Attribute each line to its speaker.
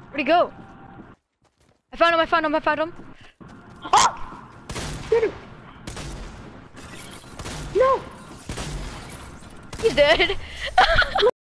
Speaker 1: Where'd he go? I found him, I found him, I found him.
Speaker 2: Oh! Get him! No!
Speaker 1: He's dead.